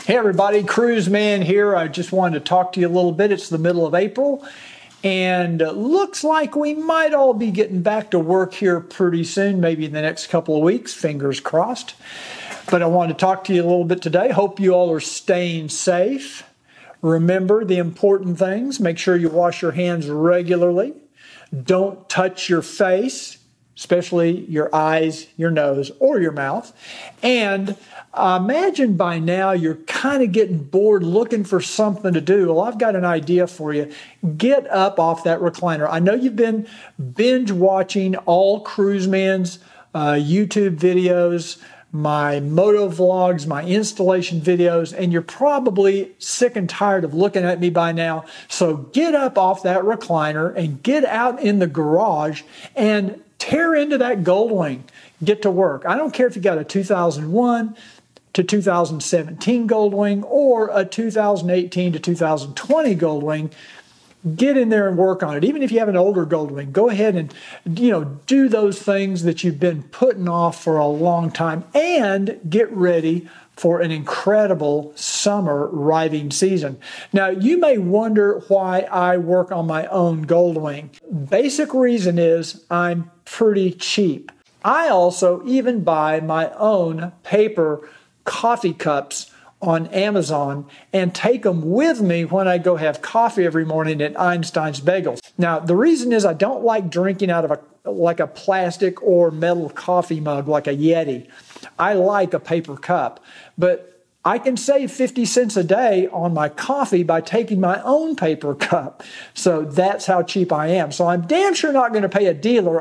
Hey everybody, Cruise Man here. I just wanted to talk to you a little bit. It's the middle of April, and looks like we might all be getting back to work here pretty soon, maybe in the next couple of weeks, fingers crossed. But I wanted to talk to you a little bit today. Hope you all are staying safe. Remember the important things. Make sure you wash your hands regularly. Don't touch your face, especially your eyes, your nose, or your mouth. And imagine by now you're kind of getting bored looking for something to do. Well, I've got an idea for you. Get up off that recliner. I know you've been binge watching all Cruise Man's YouTube videos, my moto vlogs, my installation videos, and you're probably sick and tired of looking at me by now. So get up off that recliner and get out in the garage and tear into that Goldwing. Get to work. I don't care if you got a 2001 to 2017 Goldwing or a 2018 to 2020 Goldwing. Get in there and work on it. Even if you have an older Goldwing, go ahead and do those things that you've been putting off for a long time and get ready for an incredible summer riding season. Now, you may wonder why I work on my own Goldwing. Basic reason is I'm pretty cheap. I also even buy my own paper coffee cups on Amazon and take them with me when I go have coffee every morning at Einstein's Bagels. Now, the reason is I don't like drinking out of a plastic or metal coffee mug like a Yeti. I like a paper cup, but I can save 50 cents a day on my coffee by taking my own paper cup. So that's how cheap I am. So I'm damn sure not going to pay a dealer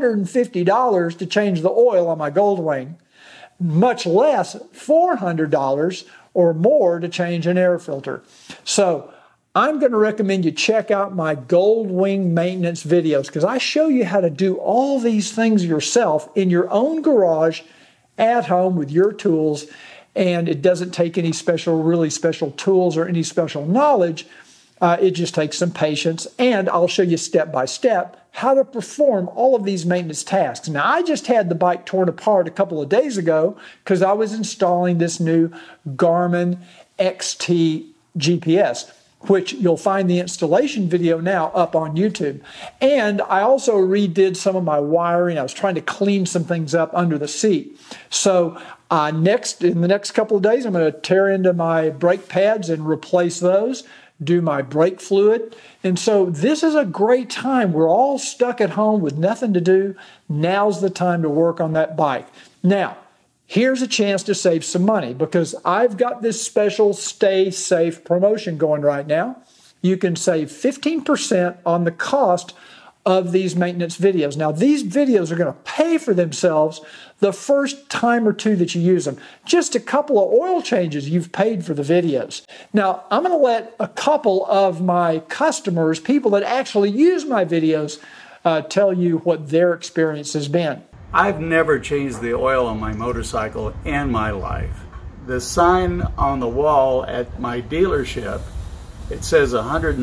$150 to change the oil on my Goldwing, much less $400 or more to change an air filter. So I'm going to recommend you check out my Goldwing maintenance videos because I show you how to do all these things yourself in your own garage at home with your tools. And it doesn't take any really special tools or any special knowledge. It just takes some patience. And I'll show you step by step how to perform all of these maintenance tasks. Now, I just had the bike torn apart a couple of days ago because I was installing this new Garmin XT GPS, which you'll find the installation video now up on YouTube. And I also redid some of my wiring. I was trying to clean some things up under the seat. So in the next couple of days, I'm going to tear into my brake pads and replace those, do my brake fluid. And so this is a great time. We're all stuck at home with nothing to do. Now's the time to work on that bike. Now, here's a chance to save some money because I've got this special Stay Safe promotion going right now. You can save 15% on the cost of these maintenance videos. Now, these videos are going to pay for themselves the first time or two that you use them. Just a couple of oil changes, you've paid for the videos. Now, I'm going to let a couple of my customers, people that actually use my videos, tell you what their experience has been. I've never changed the oil on my motorcycle in my life. The sign on the wall at my dealership, it says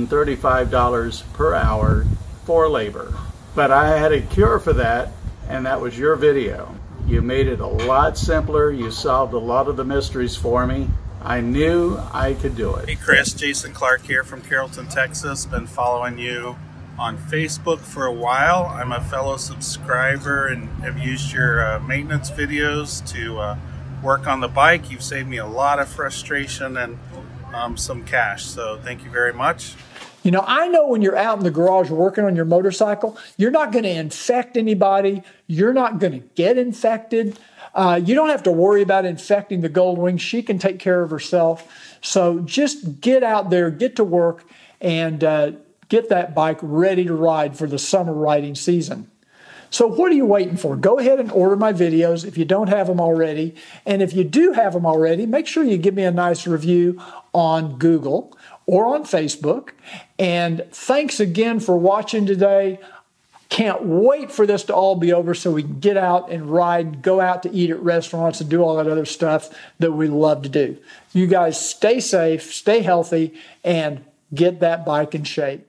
$135 per hour for labor. But I had a cure for that, and that was your video. You made it a lot simpler. You solved a lot of the mysteries for me. I knew I could do it. Hey Chris, Jason Clark here from Carrollton, Texas. Been following you on Facebook for a while. I'm a fellow subscriber and have used your maintenance videos to work on the bike. You've saved me a lot of frustration and some cash, so thank you very much. You know, I know when you're out in the garage working on your motorcycle, you're not going to infect anybody. You're not going to get infected. You don't have to worry about infecting the Goldwing. She can take care of herself. So just get out there, get to work, and get that bike ready to ride for the summer riding season. So what are you waiting for? Go ahead and order my videos if you don't have them already. And if you do have them already, make sure you give me a nice review on Google or on Facebook. And thanks again for watching today. Can't wait for this to all be over so we can get out and ride, go out to eat at restaurants and do all that other stuff that we love to do. You guys stay safe, stay healthy, and get that bike in shape.